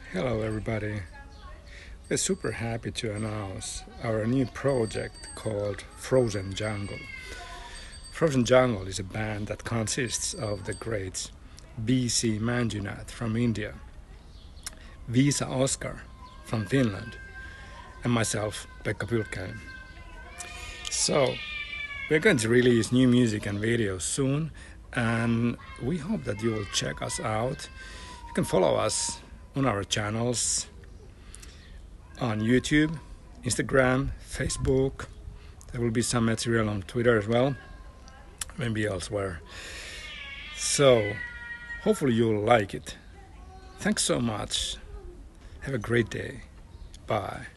Hello everybody. We're super happy to announce our new project called Frozen Jungle. Frozen Jungle is a band that consists of the greats B.C. Manjunath from India, Visa Oscar from Finland, and myself, Pekka Pylkkanen. So, we're going to release new music and videos soon, and we hope that you will check us out. You can follow us on our channels on YouTube, Instagram, Facebook. There will be some material on Twitter as well, maybe elsewhere. So, hopefully you'll like it. Thanks so much. Have a great day. Bye.